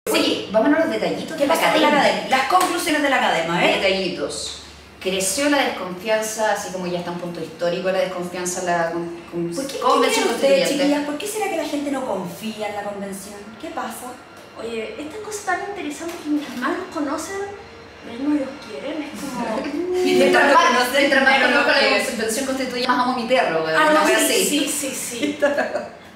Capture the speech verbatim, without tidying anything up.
Oye, vámonos a los detallitos de la pasa con la academia. academia? Las conclusiones de la academia, ¿eh? Detallitos. Creció la desconfianza, así como ya está un punto histórico, la desconfianza en la con, con, ¿Por qué, convención ¿qué ustedes, constituyente. chiquillas? ¿Por qué será que la gente no confía en la convención? ¿Qué pasa? Oye, esta cosa tan interesante que mientras más los conocen, menos los quieren, es como... Mientras más, mientras más menos conozco los la quieren. convención constituyente, más amo a mi perro. Ah, una no, wea sí, así. sí, sí, sí.